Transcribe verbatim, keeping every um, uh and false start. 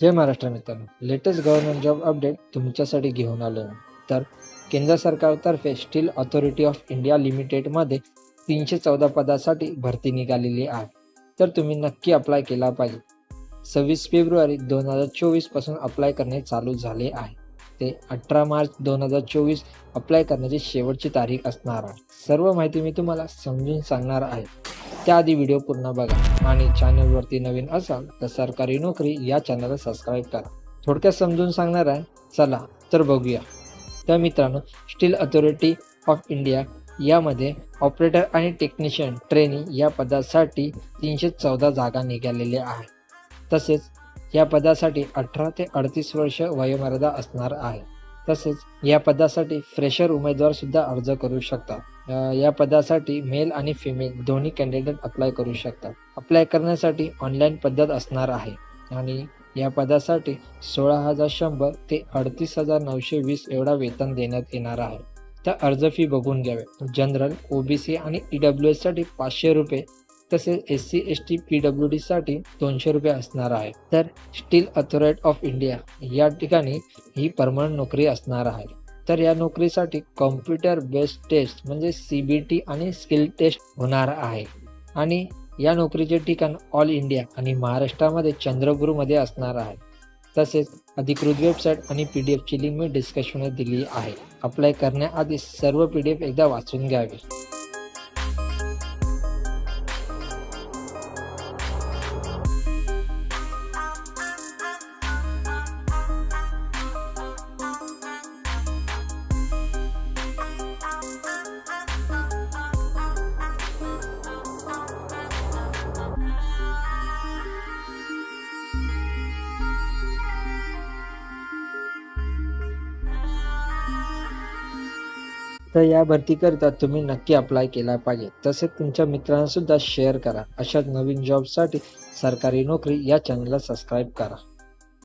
जय महाराष्ट्र मित्रांनो, latest government job update तुमच्यासाठी घेऊन आलो आहे। तर केंद्र सरकारतर्फे स्टील अथॉरिटी ऑफ इंडिया लिमिटेडमध्ये तीनशे चौदा पदासाठी भरती निघालेली आहे। तर तुम्ही नक्की अप्लाय केला पाहिजे। सव्वीस फेब्रुवारी दोन हजार चोवीस पासून अप्लाय करणे चालू झाले आहे। ते अठरा मार्च दोन हजार चोवीस अप्लाय करण्याची शेवटची तारीख असणार आहे। सर्व माहिती मी तुम्हाला समजून सांगणार आहे। त्याआधी व्हिडिओ पूर्ण बघा आणि चॅनलवरती नवीन असाल तर सरकारी नोकरी या चॅनलला सबस्क्राईब करा। थोडक्यात समजून सांगणार आहे, चला तर बघूया। तर मित्रांनो, स्टील अथॉरिटी ऑफ इंडिया यामध्ये ऑपरेटर आणि टेक्निशियन ट्रेनी या पदासाठी तीनशे चौदा जागा निघालेल्या आहेत। तसेच या पदासाठी अठरा ते अडतीस वर्ष वयोमर्यादा असणार आहे। तसेच या पदासाठी फ्रेशर उमेदवार सुद्धा अर्ज करू शकतात। या पदासाठी मेल आणि फिमेल दोन्ही कॅन्डिडेट अप्लाय करू शकतात। अप्लाय करण्यासाठी ऑनलाईन पद्धत असणार आहे आणि या पदासाठी सोळा हजार शंभर ते अडतीस हजार नऊशे वीस एवढा वेतन देण्यात येणार आहे। त्या अर्ज फी बघून घ्यावे। जनरल, ओबीसी आणि ईडब्ल्यू एस साठी पाचशे रुपये तसेच S C S T P W D साठी दोनशे रुपये असणार आहे। तर स्टील अथॉरिटी ऑफ इंडिया या ठिकाणी ही परमनंट नोकरी असणार आहे। तर या नोकरीसाठी कॉम्प्युटर बेस्ड टेस्ट म्हणजे सी बी टी आणि स्किल टेस्ट होणार आहे आणि या नोकरीचे ठिकाण ऑल इंडिया आणि महाराष्ट्रामध्ये चंद्रपूरमध्ये असणार आहे। तसेच अधिकृत वेबसाईट आणि पी डी एफची लिंक मी डिस्क्रिप्शनमध्ये दिली आहे। अप्लाय करण्याआधी सर्व पी डी एफ एकदा वाचून घ्यावे। तर या भरतीकरिता तुम्ही नक्की अप्लाय केला पाहिजे। तसेच तुमच्या मित्रांना सुद्धा शेअर करा। अशाच नवीन जॉबसाठी सरकारी नोकरी या चॅनलला सबस्क्राईब करा।